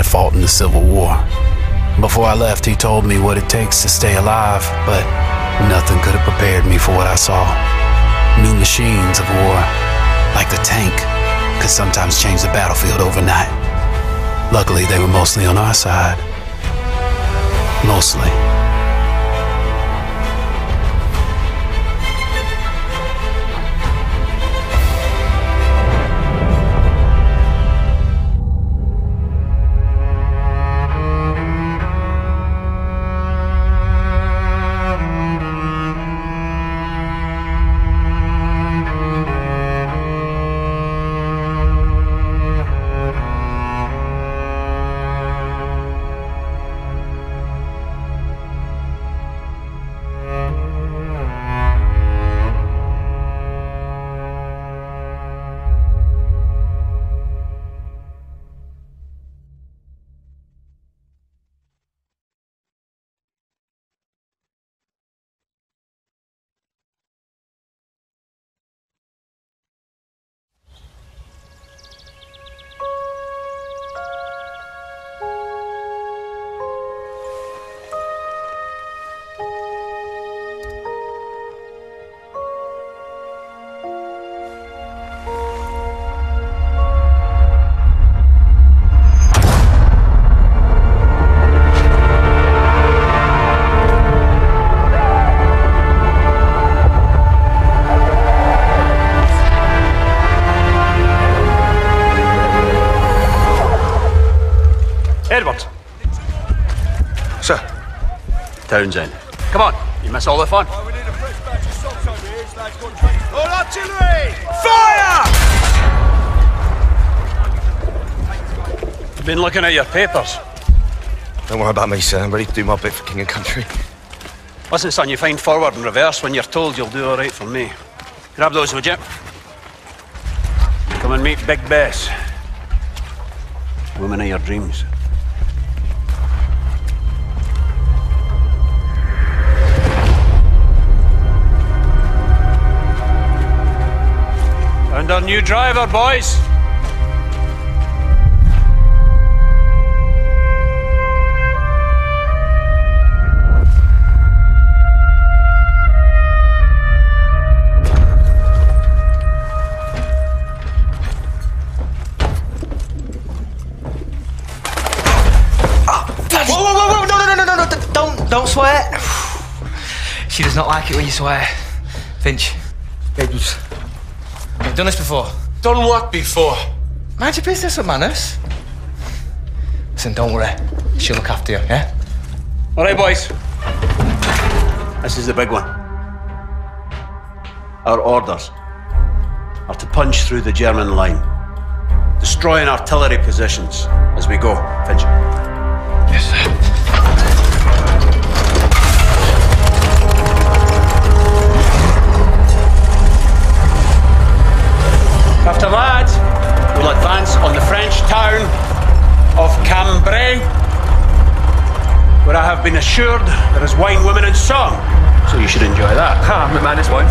fought in the Civil War. Before I left, he told me what it takes to stay alive, but nothing could have prepared me for what I saw. New machines of war, like the tank, could sometimes change the battlefield overnight. Luckily, they were mostly on our side. Mostly. Edward. Sir. Townsend. Come on, you miss all the fun. We need a fresh batch of socks over here. This lad's got training. All artillery! Fire! Been looking at your papers. Don't worry about me, sir. I'm ready to do my bit for king and country. Listen, son, you find forward and reverse when you're told you'll do all right for me. Grab those, would you? Come and meet Big Bess. Woman of your dreams. And our new driver, boys. Whoa, no, don't swear. She does not like it when you swear. Finch. Edwards. You've done this before. Done what before? Mind your business with manners. Listen, don't worry. She'll look after you, yeah? All right, boys. This is the big one. Our orders are to punch through the German line, destroying artillery positions as we go. Finch. Yes, sir. After that, we'll advance on the French town of Cambrai, where I have been assured there is wine, women and song, so you should enjoy that. Ah, my man is wine.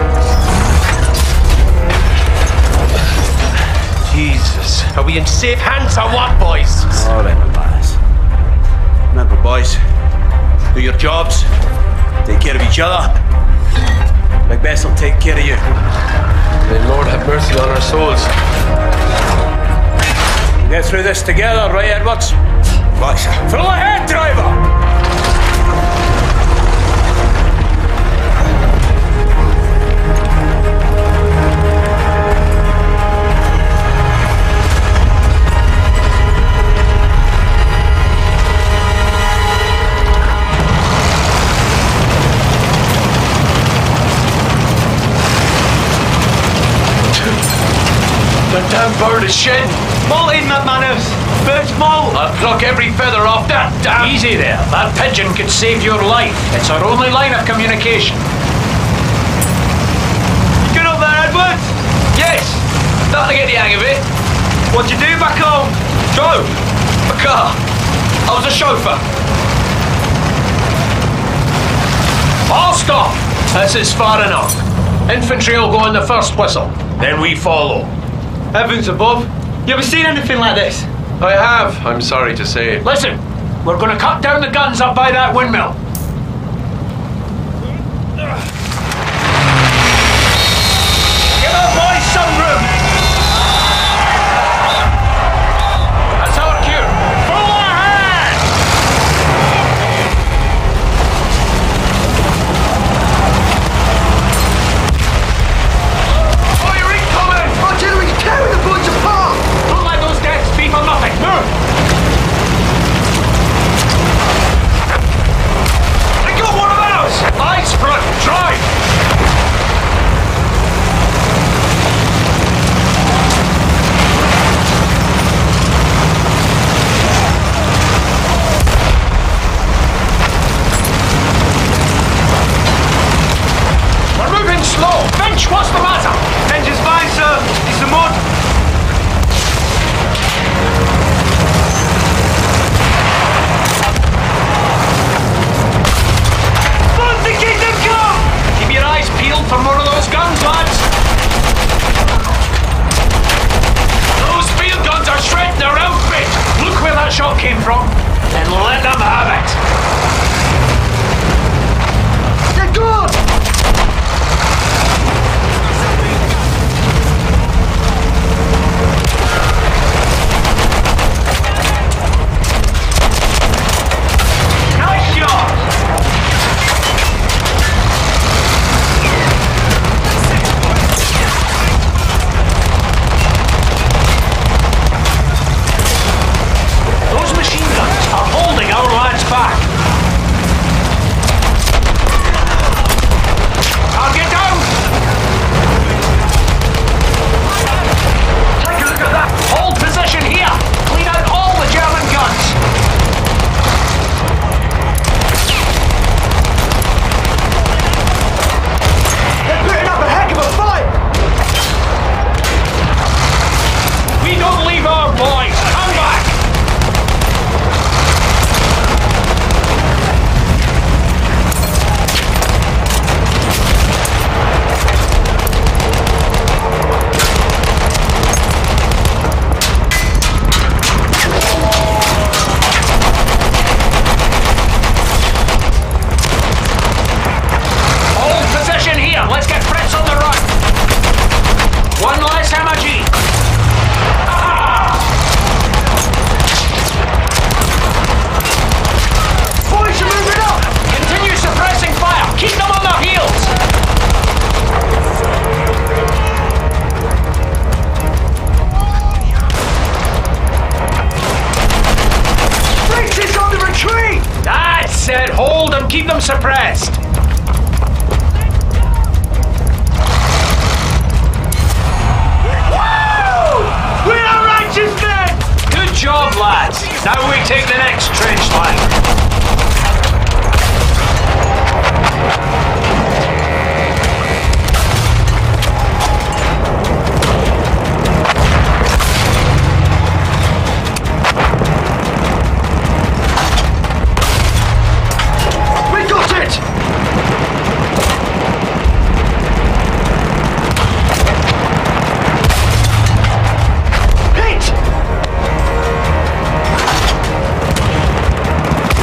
Jesus, are we in safe hands or what, boys? All right, my lads. Remember, boys, do your jobs, take care of each other. Big Bess will take care of you. May Lord have mercy on our souls. Get through this together, right, Edwards? Right, sir. Full ahead, driver! The damn bird is shedding. Molting, McManus! Bird's molt! I'll pluck every feather off that damn... Easy there. That pigeon could save your life. It's our only line of communication. You good up there, Edward? Yes. Starting to get the hang of it. What'd you do back home? Drove a car. I was a chauffeur. All stop. This is far enough. Infantry will go on the first whistle. Then we follow. Heavens above. You ever seen anything like this? I have, I'm sorry to say. Listen, we're gonna cut down the guns up by that windmill. Give our boys some room. That's our cue. Full ahead! Fire incoming! Artillery's tearing the boys apart! Don't let those deaths be for nothing. Move! They got one of ours! Eyes front, drive! We're moving slow. Finch, what's the matter? Finch is fine, sir. It's the mud. Mud to keep them come! Keep your eyes peeled for more of those guns, lads. Those field guns are shredding their outfit. Look where that shot came from, and let them have it. They're gone! Nice shot. Those machine guns are holding our lads back. Target down! Take a look at that! Hold position here! Clean out all the German guns! They're putting up a heck of a fight! We don't leave our boys! Come back! Hold position here! Let's get Fritz on the run! One less MG! Boys are moving up! Continue suppressing fire! Keep them on their heels! Fritz is on the retreat! That's it! Hold them! Keep them suppressed! Woo! We are righteous men! Good job, lads! Now we take the next trench line. We got it! Hit!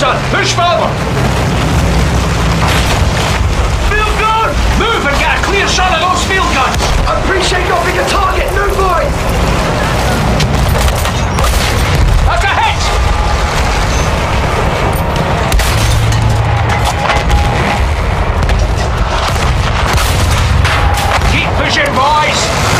son. Push forward. Field gun! Move and get a clear shot of those field guns. I appreciate your bigger target, new boy! That's a hit! Keep pushing, boys!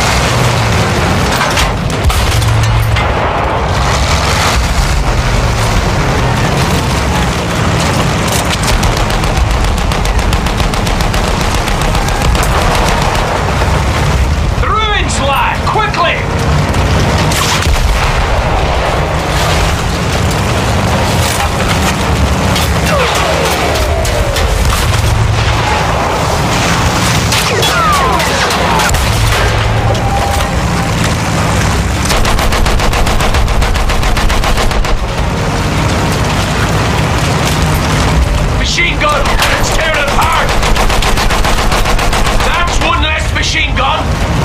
Quickly! Machine gun! It's tearing it apart! That's one less machine gun!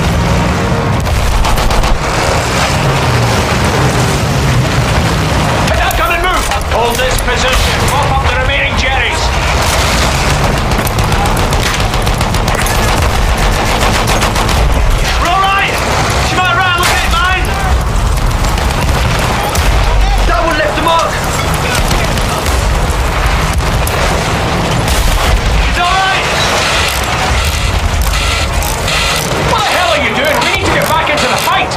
Hold this position. Mop up the remaining Jerrys. We're all right. She might run. Look at it, mine. That one left the mark. It's all right. What the hell are you doing? We need to get back into the fight.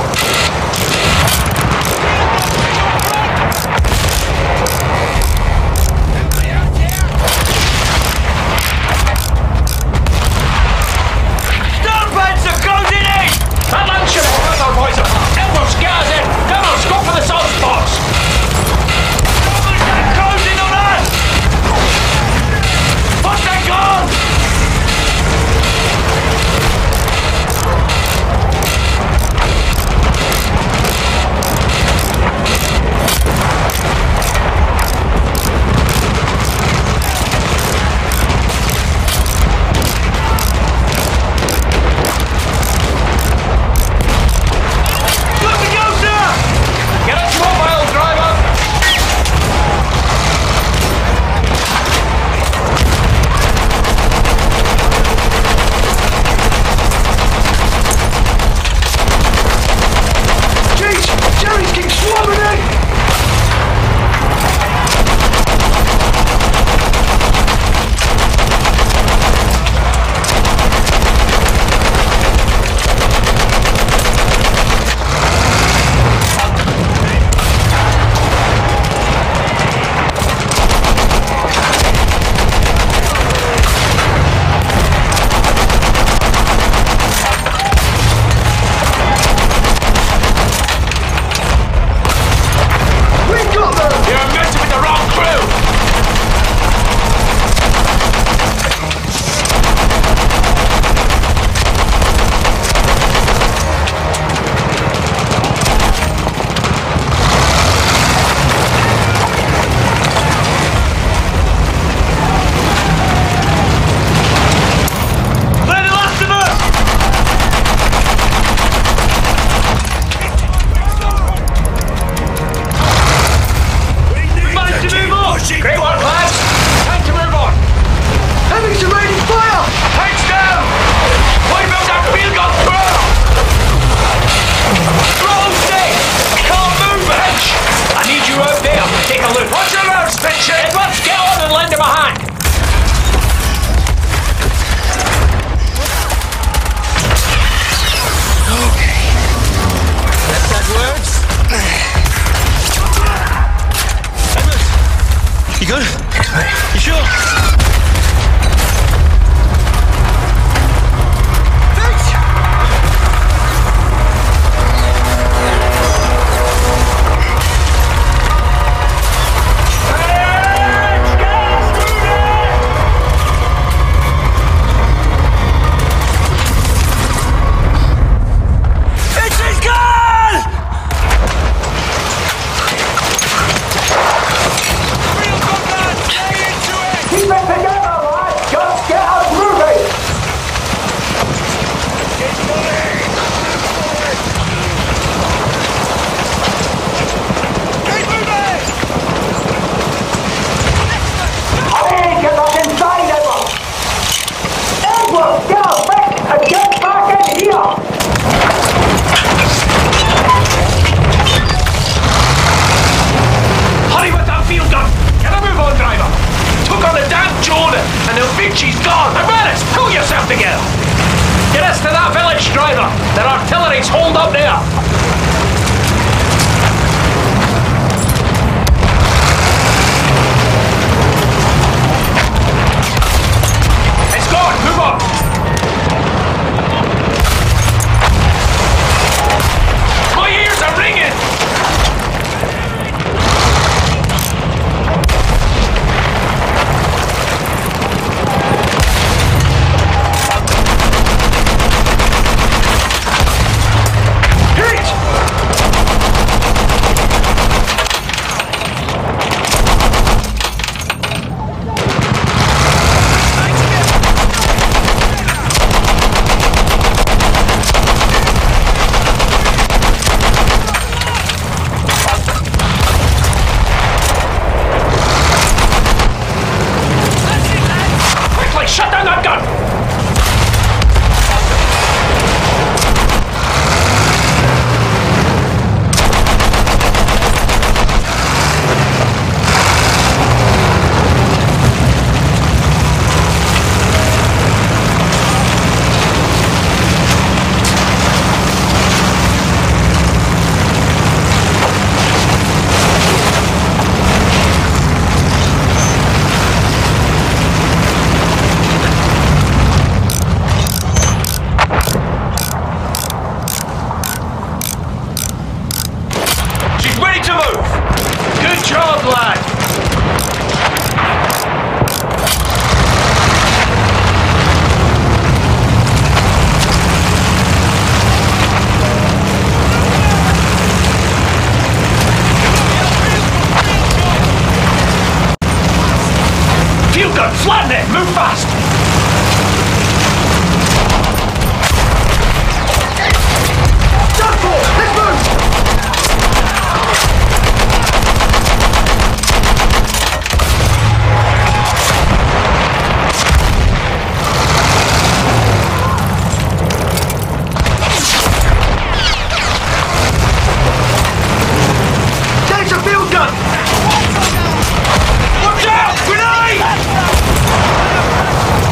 Boys, Edwards, get us in! Devils, go for the soft spots! They're closing on us! Push that gun! He's Flatten it! Move fast! Done for! Let's move! There's a field gun! Watch out! Grenade!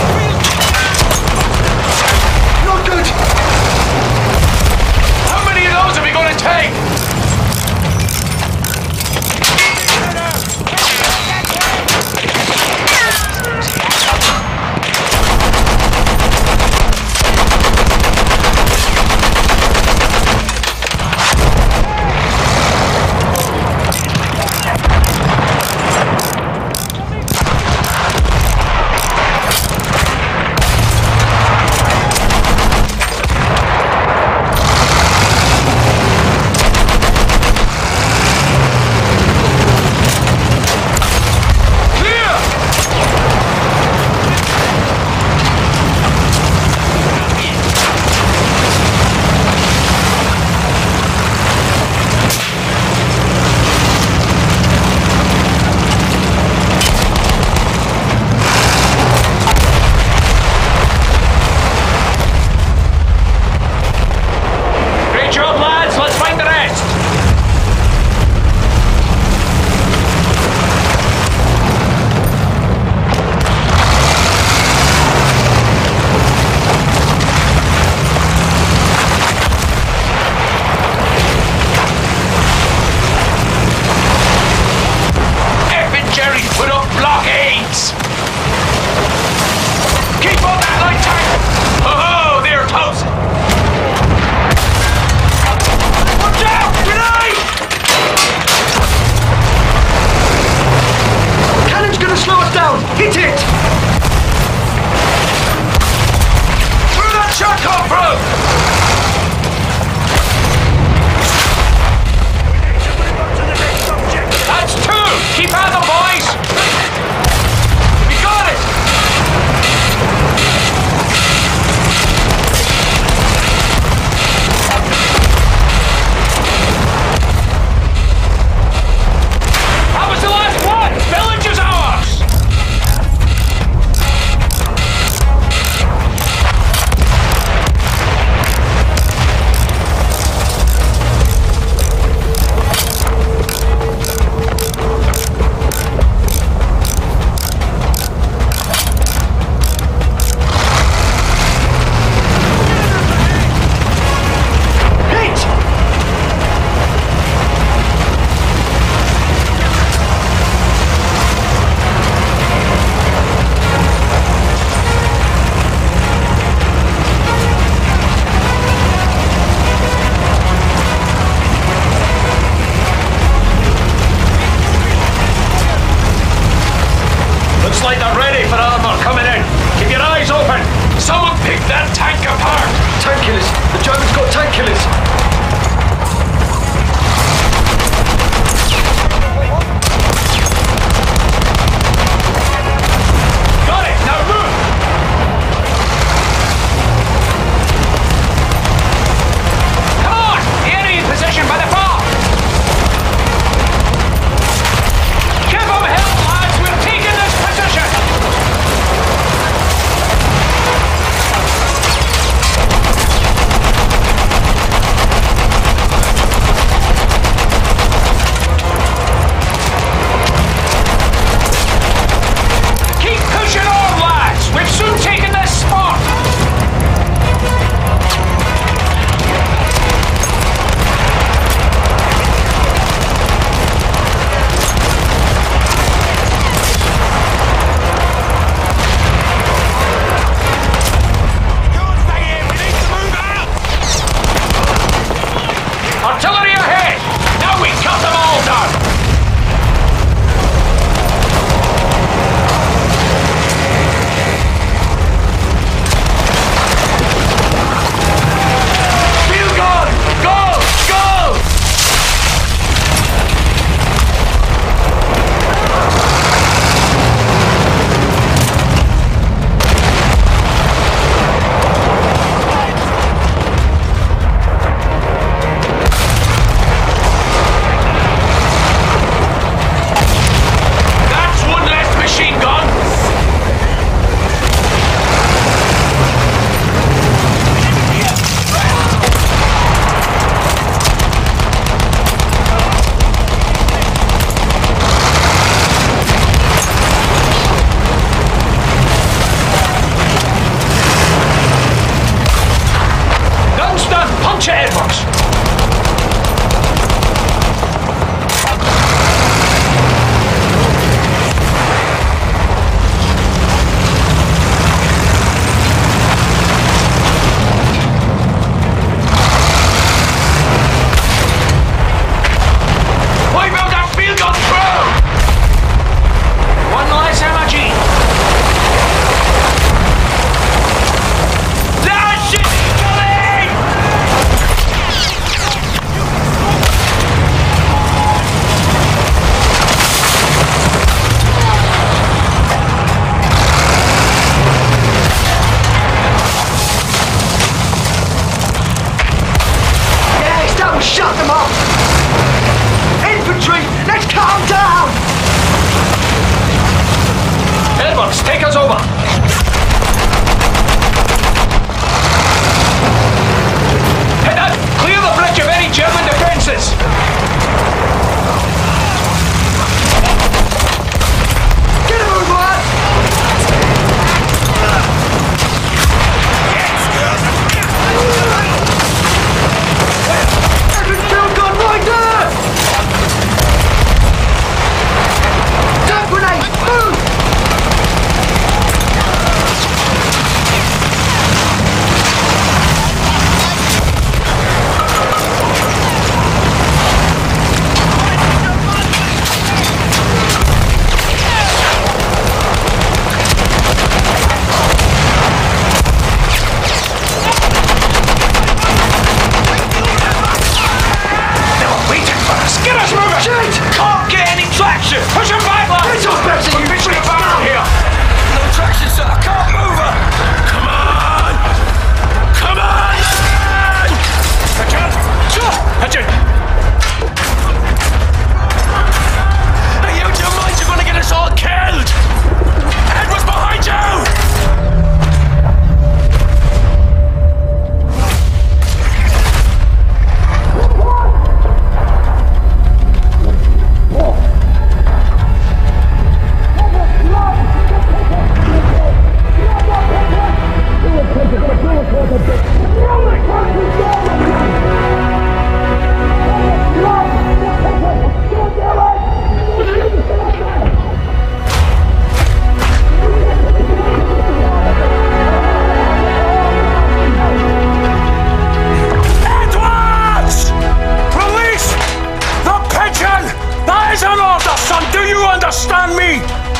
understand me?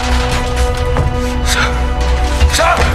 Sir!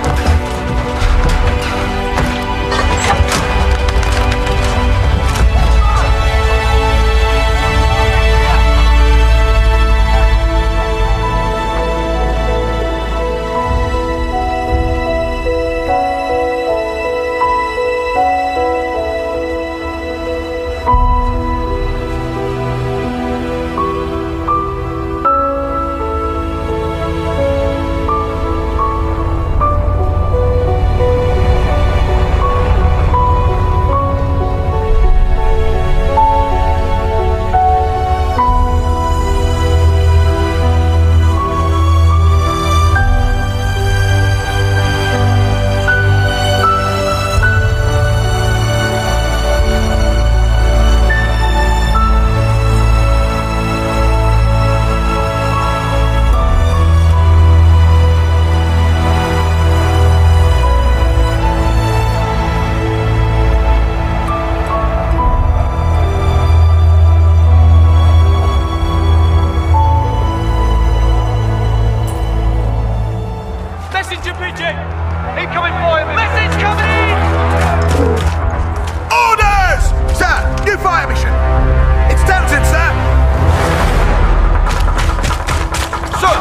Messenger pigeon! Incoming fire! Message coming in! Orders! Sir, new fire mission. It's Townsend, sir. Sir!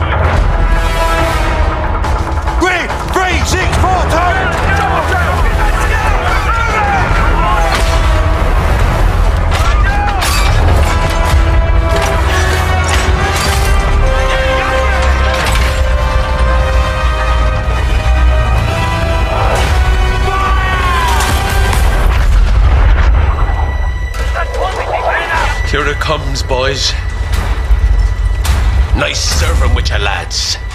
3, 6, 4, turn! Here it comes, boys. Nice serving with your lads.